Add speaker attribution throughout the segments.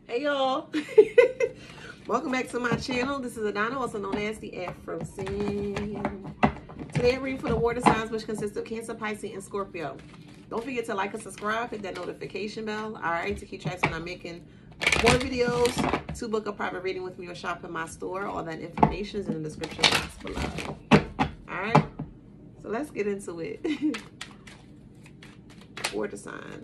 Speaker 1: Hey y'all. Welcome back to my channel. This is Adana, also known as the Afro Scene. Today I'm reading for the water signs, which consists of Cancer, Pisces, and Scorpio. Don't forget to like and subscribe, hit that notification bell, alright, to keep track when I'm making more videos. To book a private reading with me or shop in my store, all that information is in the description box below. Alright, so let's get into it. Water signs.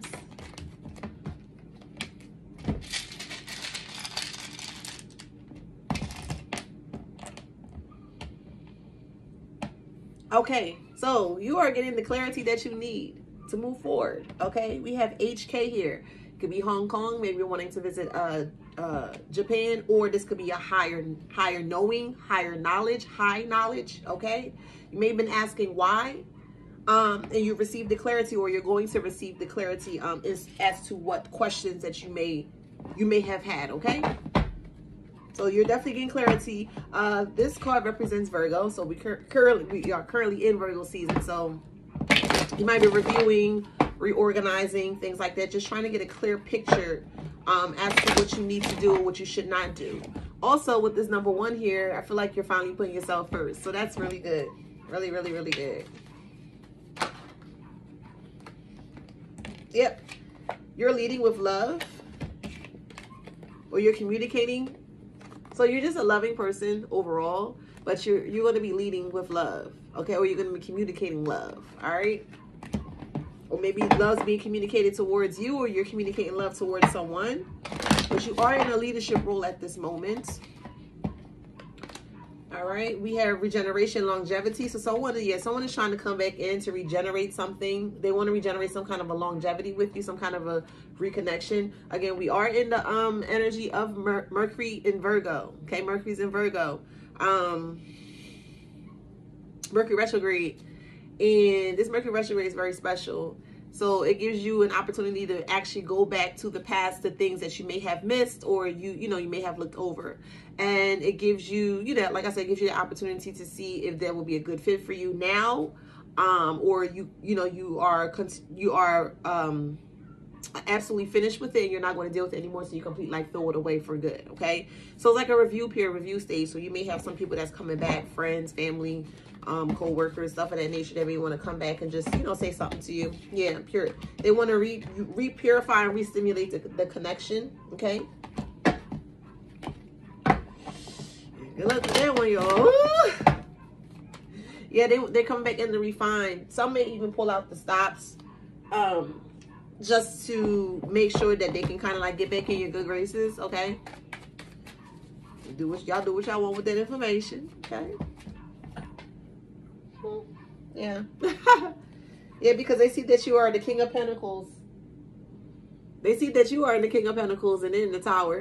Speaker 1: Okay, so you are getting the clarity that you need to move forward. Okay, we have HK here. It could be Hong Kong. Maybe you're wanting to visit Japan, or this could be a higher knowing, high knowledge. Okay, you may have been asking why, and you received the clarity, or you're going to receive the clarity as to what questions that you may have had. Okay. So you're definitely getting clarity. This card represents Virgo. So we are currently in Virgo season. So you might be reviewing, reorganizing, things like that. Just trying to get a clear picture as to what you need to do and what you should not do. Also, with this number 1 here, I feel like you're finally putting yourself first. So that's really good. Really, really, really good. Yep. You're leading with love. Or you're communicating. So you're just a loving person overall, but you're going to be leading with love, okay? Or you're going to be communicating love, all right? Or maybe love's being communicated towards you, or you're communicating love towards someone. But you are in a leadership role at this moment. All right, we have regeneration, longevity. So someone is trying to come back in to regenerate something. They want to regenerate some kind of a longevity with you, some kind of a reconnection. Again, we are in the energy of Mercury in Virgo. Okay, Mercury's in Virgo. Mercury retrograde, and this Mercury retrograde is very special. So it gives you an opportunity to actually go back to the past, to things that you may have missed, or you may have looked over. And it gives you, like I said, it gives you the opportunity to see if there will be a good fit for you now, or you are absolutely finished with it and you're not going to deal with it anymore, so you completely like throw it away for good. Okay, so it's like a peer review stage. So you may have some people that's coming back, friends, family, co-workers, stuff of that nature, that may want to come back and just say something to you. Yeah, pure. They want to re-purify and re-stimulate the connection. Okay, good luck with that one, y'all. Yeah, they come back in to refine. Some may even pull out the stops, just to make sure that they can kind of like get back in your good graces. Okay, y'all do what y'all want with that information. Okay. Yeah. Yeah, because they see that you are the King of Pentacles. They see that you are in the King of Pentacles and in the Tower.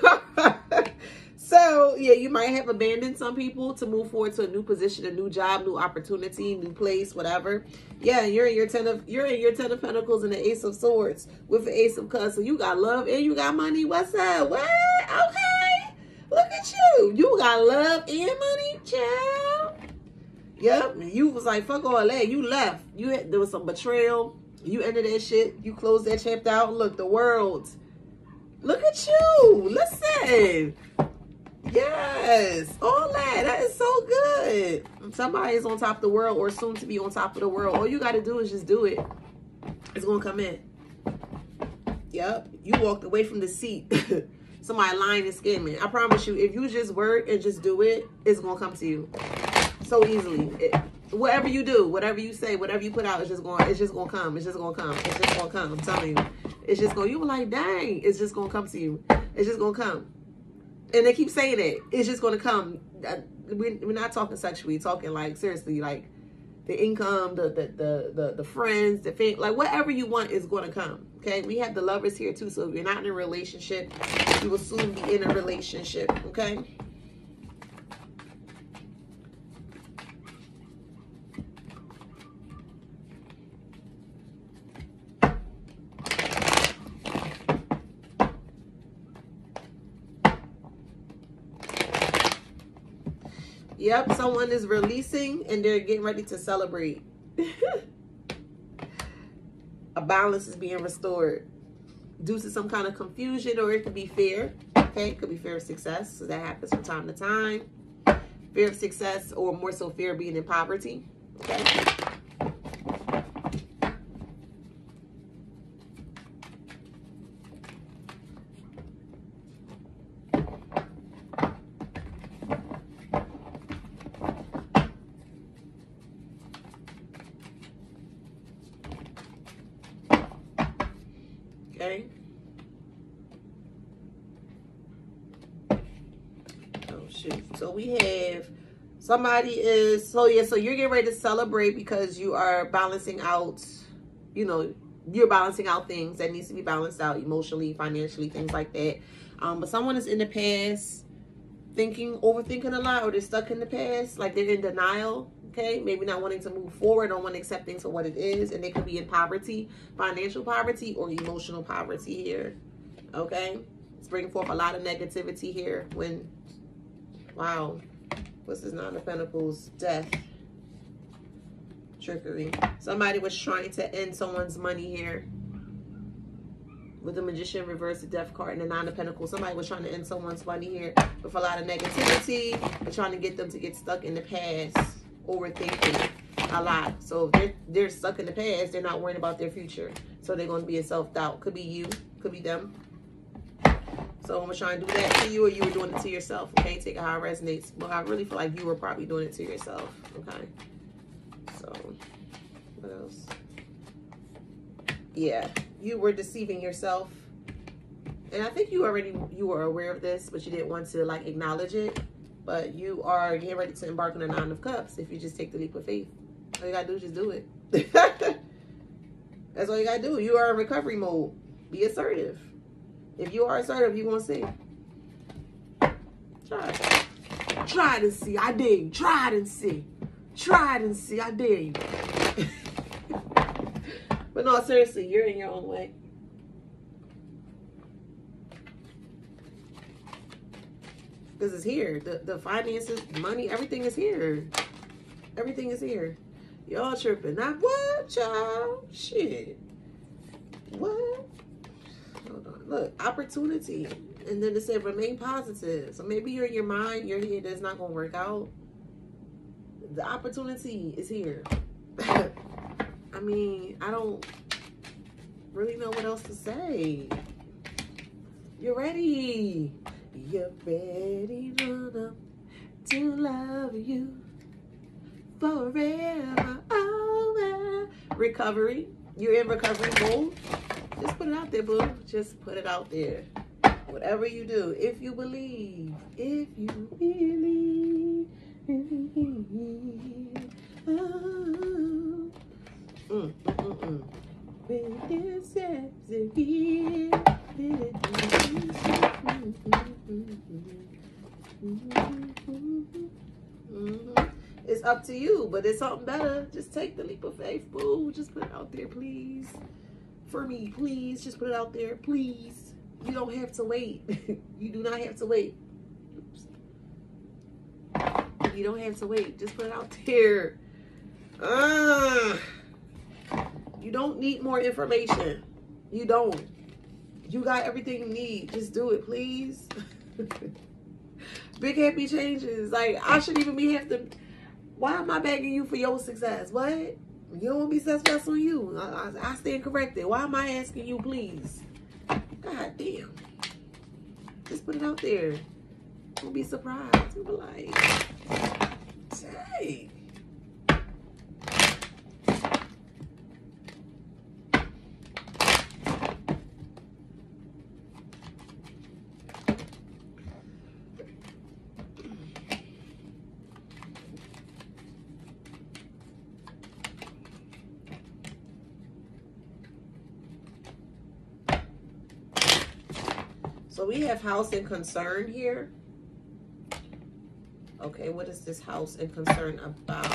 Speaker 1: So, yeah, you might have abandoned some people to move forward to a new position, a new job, new opportunity, new place, whatever. Yeah, you're in your 10 of Pentacles and the Ace of Swords with the Ace of Cups. So you got love and you got money. What's up? What? Okay. Look at you. You got love and money, child. Yep, you was like, fuck all that. You left. There was some betrayal. You ended that shit. You closed that chapter out. Look, the world. Look at you. Listen. Yes. All that. That is so good. Somebody is on top of the world, or soon to be on top of the world. All you got to do is just do it. It's going to come in. Yep. You walked away from the seat. Somebody lying and scamming. I promise you, if you just work and just do it, it's going to come to you. So easily. Whatever you do, whatever you say, whatever you put out, it's just gonna come. It's just gonna come. It's just gonna come. I'm telling you. It's just gonna, you were like, dang, it's just gonna come to you. It's just gonna come. And they keep saying it. It's just gonna come. We're not talking sexually, we're talking like seriously, like the income, the friends, the family, like whatever you want is gonna come. Okay, we have the Lovers here too. So if you're not in a relationship, you will soon be in a relationship. Okay. Yep, someone is releasing and they're getting ready to celebrate. A balance is being restored. due to some kind of confusion, or it could be fear. Okay, it could be fear of success. So that happens from time to time. Fear of success, or more so fear of being in poverty. Okay. Okay. Oh shoot. So we have somebody is, so yeah, so you're getting ready to celebrate because you are balancing out, you know, you're balancing out things that needs to be balanced out emotionally, financially, things like that. But someone is in the past overthinking a lot, or they're stuck in the past, like they're in denial. Okay, maybe not wanting to move forward, don't want to accept things for what it is, and they could be in poverty, financial poverty, or emotional poverty here. Okay, it's bringing forth a lot of negativity here. When, wow, what's this Nine of Pentacles? Death, trickery. Somebody was trying to end someone's money here. With the Magician reverse, the Death card, and the Nine of Pentacles. Somebody was trying to end someone's money here with a lot of negativity. They're trying to get them to get stuck in the past, overthinking a lot. So if they're stuck in the past, they're not worrying about their future. So they're going to be in self-doubt. Could be you, could be them. So I'm trying to do that to you, or you were doing it to yourself. Okay, take it how it resonates. Well, I really feel like you were probably doing it to yourself. Okay. So what else? Yeah, you were deceiving yourself. And I think you were aware of this, but you didn't want to like acknowledge it. But you are getting ready to embark on a Nine of Cups if you just take the leap of faith. All you gotta do is just do it. That's all you gotta do. You are in recovery mode. Be assertive. If you are assertive, you're gonna see. Try it. Try it and see. I dare you. Try it and see. Try it and see. I dare you. But no, seriously, you're in your own way. Because it's here. The finances, money, everything is here. Everything is here. Y'all tripping. Not what, y'all? Shit. What? Hold on. Look, opportunity. And then it said remain positive. So maybe you're in your mind, you're here, that's not going to work out. The opportunity is here. I mean, I don't really know what else to say. You're ready. You're ready to love you forever. Over. Recovery. You're in recovery mode. Just put it out there, boo. Just put it out there. Whatever you do, if you believe, if you believe. It's up to you, but it's something better. Just take the leap of faith, boo. Just put it out there, please. For me, please. Just put it out there, please. You don't have to wait. You do not have to wait. Oops. You don't have to wait. Just put it out there. You don't need more information. You don't. You got everything you need. Just do it, please. Big happy changes. Like, I shouldn't even be have to. Why am I begging you for your success? What? You don't be successful, you. I stand corrected. Why am I asking you, please? God damn. Just put it out there. Don't be surprised. You'll be like, dang. So we have house and concern here. Okay, what is this house and concern about?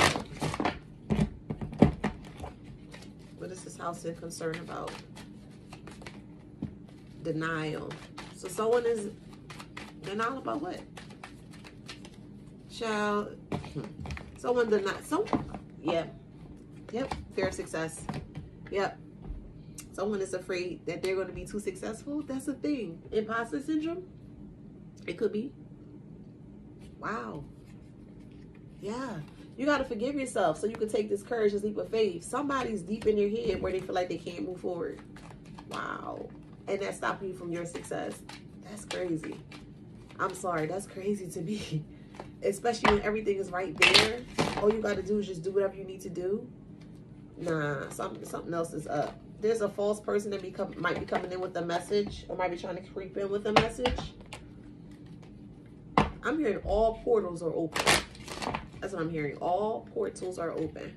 Speaker 1: What is this house and concern about? Denial. So someone is denial about what? Child. Someone denied. Yeah. Yep. Fear of success. Yep. Someone is afraid that they're going to be too successful. That's a thing. Imposter syndrome? It could be. Wow. Yeah. You got to forgive yourself so you can take this courage, this leap of faith. Somebody's deep in your head where they feel like they can't move forward. Wow. And that's stopping you from your success. That's crazy. I'm sorry. That's crazy to me. Especially when everything is right there. All you got to do is just do whatever you need to do. Nah, something else is up. There's a false person that might be coming in with a message, or might be trying to creep in with a message. I'm hearing all portals are open. That's what I'm hearing. All portals are open.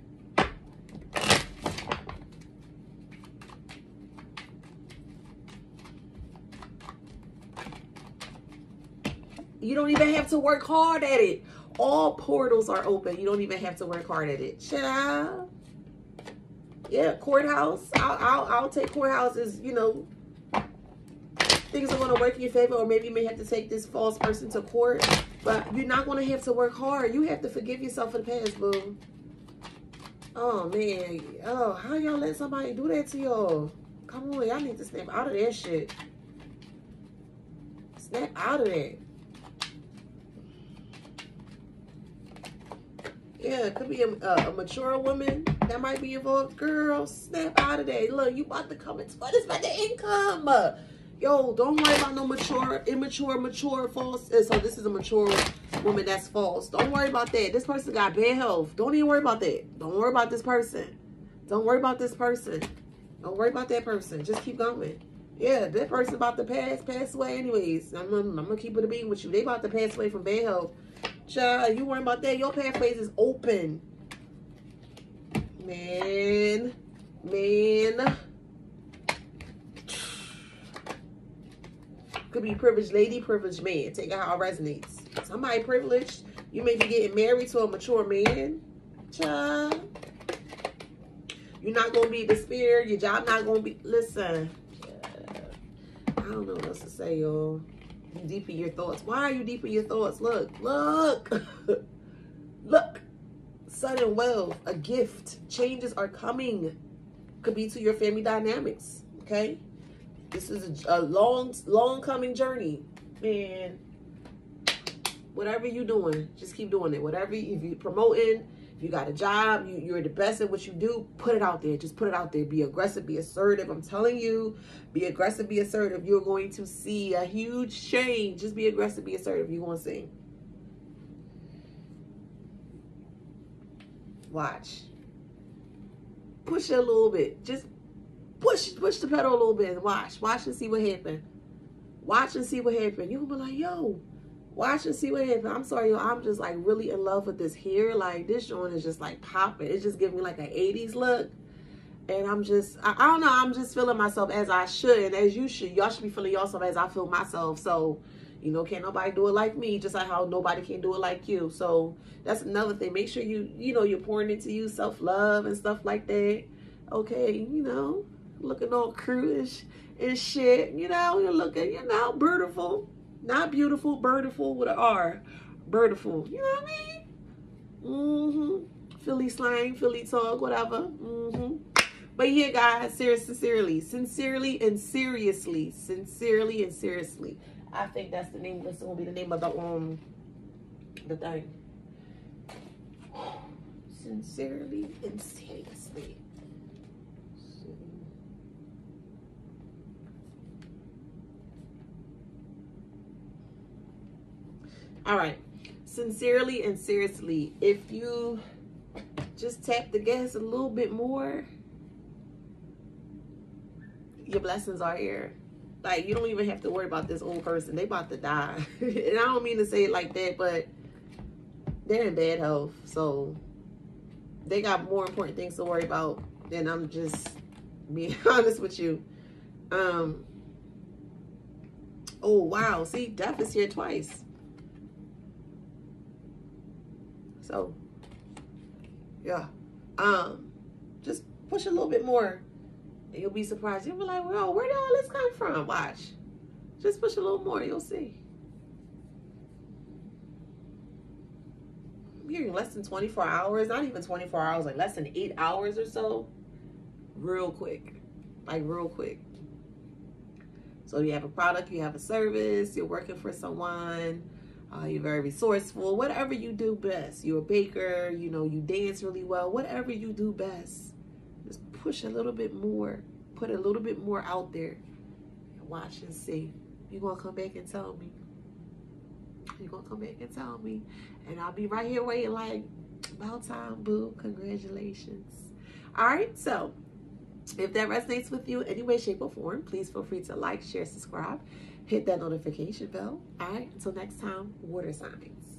Speaker 1: You don't even have to work hard at it. All portals are open. You don't even have to work hard at it. Child. Yeah, courthouse. I'll take courthouses, you know. Things are going to work in your favor, or maybe you may have to take this false person to court. But you're not going to have to work hard. You have to forgive yourself for the past, boo. Oh, man. Oh, how y'all let somebody do that to y'all? Come on, y'all need to snap out of that shit. Snap out of that. Yeah, it could be a mature woman that might be involved. Girl, snap out of that. Look, you about to come into what is about the income? Yo, don't worry about no mature, immature, mature, false. So this is a mature woman that's false. Don't worry about that. This person got bad health. Don't even worry about that. Don't worry about this person. Don't worry about this person. Don't worry about that person. Just keep going. Yeah, that person about to pass away anyways. I'm gonna keep it a being with you. They about to pass away from bad health. Child, you worry about that. Your pathways is open. Man. Could be privileged lady, privileged man. Take it how it resonates. Somebody privileged. You may be getting married to a mature man. Child. You're not going to be despaired. Your job not going to be... Listen. I don't know what else to say, y'all. You deep in your thoughts. Why are you deep in your thoughts? Look. Look. Look. Sudden wealth. A gift. Changes are coming. Could be to your family dynamics. Okay? This is a long coming journey. Man, whatever you're doing, just keep doing it. Whatever, if you're promoting, if you got a job, you're the best at what you do, put it out there. Just put it out there. Be aggressive, be assertive. I'm telling you, be aggressive, be assertive. You're going to see a huge change. Just be aggressive, be assertive. You're going to see. Watch. Push it a little bit. Just push the pedal a little bit and watch and see what happened. Watch and see what happened. You'll be like, yo, watch and see what happened. I'm sorry, yo, I'm just like really in love with this hair. Like this joint is just like popping. It's just giving me like an 80s look. And I'm just, I don't know, I'm just feeling myself as I should and as you should. Y'all should be feeling yourself as I feel myself. So, you know, can't nobody do it like me, just like how nobody can do it like you. So that's another thing. Make sure you're pouring into you, self-love and stuff like that. Okay, you know. Looking all crudish and shit, you know, you're looking, you know, beautiful. Not beautiful, birdiful with an R. Birdiful, you know what I mean? Philly slang, Philly talk, whatever. But yeah, guys, sincerely and seriously. I think that's the name, this will be the name of the thing. Sincerely and seriously. All right, sincerely and seriously, if you just tap the gas a little bit more, your blessings are here. Like, you don't even have to worry about this old person. They about to die. And I don't mean to say it like that, but they're in bad health. So they got more important things to worry about than I'm just being honest with you. Oh, wow. See, death is here twice. So, yeah, just push a little bit more and you'll be surprised. You'll be like, well, where did all this come from? Watch. Just push a little more. You'll see. I'm hearing less than 24 hours, not even 24 hours, like less than 8 hours or so. Real quick. like real quick. So you have a product, you have a service, you're working for someone, you're very resourceful, whatever you do best. You're a baker, you know, you dance really well, whatever you do best. Just push a little bit more, put a little bit more out there, and watch and see. You're going to come back and tell me. You're going to come back and tell me. And I'll be right here waiting like, about time, boo. Congratulations. All right, so if that resonates with you in any way, shape, or form, please feel free to like, share, subscribe, hit that notification bell. All right, until next time, water signs.